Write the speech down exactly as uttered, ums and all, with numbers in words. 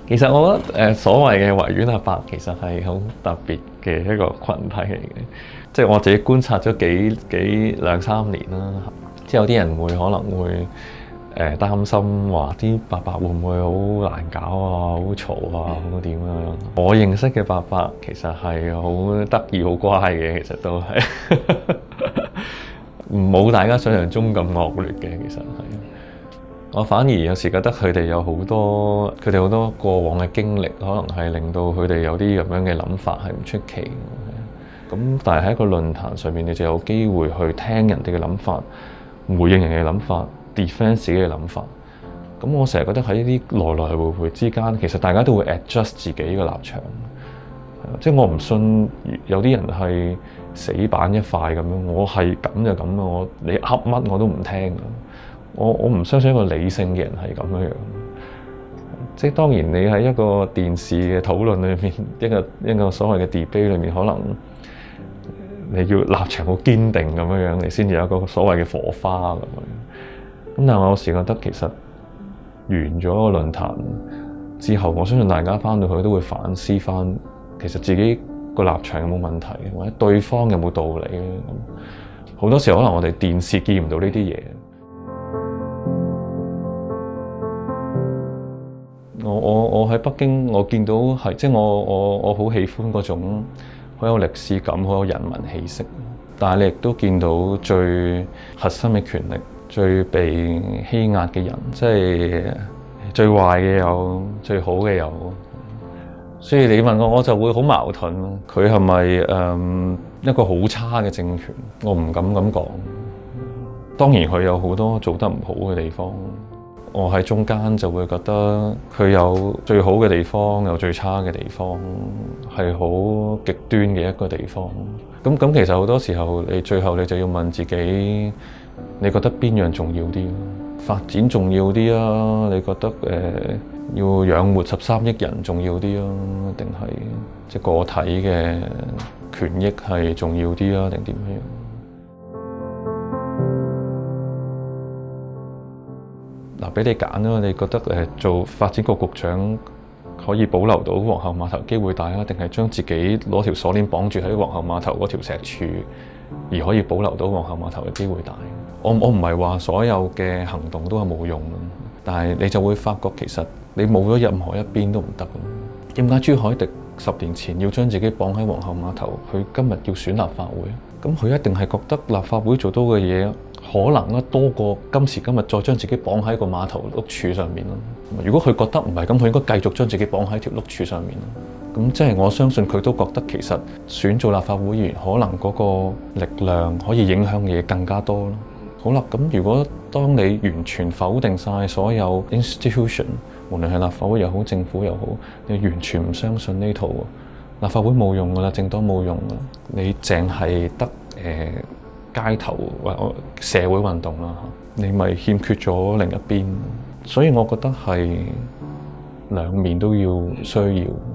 其實我覺得誒、呃、所謂嘅維園阿伯其實係好特別嘅一個群體嚟嘅，即係我自己觀察咗幾幾兩三年啦。即係有啲人會可能會誒、呃、擔心話啲伯伯會唔會好難搞啊、好嘈啊、好點樣？我認識嘅伯伯其實係好得意、好乖嘅，其實都係冇大家想象中咁惡劣嘅，其實係。我反而有時覺得佢哋有好多，佢哋好多過往嘅經歷，可能係令到佢哋有啲咁樣嘅諗法係唔出奇。咁但係喺一個論壇上面，你就有機會去聽人哋嘅諗法，回應人嘅諗法 ，defend 自己嘅諗法。咁我成日覺得喺呢啲來來回回之間，其實大家都會 adjust 自己嘅立場。即係我唔信有啲人係死板一塊咁樣，我係咁就咁啊！我你噏乜我都唔聽。我我唔相信一個理性嘅人係咁樣樣，即係當然你喺一個電視嘅討論裏面，一個一個所謂嘅 debate 裏面，可能你要立場好堅定咁樣樣，你先至有一個所謂嘅火花咁樣。咁但係我有時覺得其實完咗個論壇之後，我相信大家翻到去都會反思翻，其實自己個立場有冇問題，或者對方有冇道理咧。好多時候可能我哋電視見唔到呢啲嘢。我我我喺北京，我見到係即係我我我好喜歡嗰種好有歷史感、好有人文氣息。但係你亦都見到最核心嘅權力、最被欺壓嘅人，即係最壞嘅有，最好嘅有。所以你問我，我就會好矛盾咯。佢係咪誒一個好差嘅政權？我唔敢咁講。當然佢有好多做得唔好嘅地方。我喺中間就會覺得佢有最好嘅地方，有最差嘅地方，係好極端嘅一個地方。咁咁其實好多時候，你最後你就要問自己，你覺得邊樣重要啲？發展重要啲啊？你覺得誒、呃、要養活十三億人重要啲啊？定係即係個體嘅權益係重要啲啊？定點樣？嗱，俾你揀啦，你覺得誒做發展局局長可以保留到皇后碼頭機會大啊，定係將自己攞條鎖鏈綁住喺皇后碼頭嗰條石柱，而可以保留到皇后碼頭嘅機會大？我我唔係話所有嘅行動都係冇用，但係你就會發覺其實你冇咗任何一邊都唔得。點解朱凱廸十年前要將自己綁喺皇后碼頭，佢今日要選立法會？咁佢一定係覺得立法會做到嘅嘢可能咧多過今時今日再將自己綁喺個碼頭碌柱上面咯。如果佢覺得唔係咁，佢應該繼續將自己綁喺條碌柱上面。咁即係我相信佢都覺得其實選做立法會議員，可能嗰個力量可以影響嘅嘢更加多咯。好啦，咁如果當你完全否定晒所有 institution， 無論係立法會又好，政府又好，你完全唔相信呢套，立法會冇用噶啦，政黨冇用噶，你淨係得誒、呃、街頭或社會運動啦，你咪欠缺咗另一邊。所以我覺得係兩面都要需要。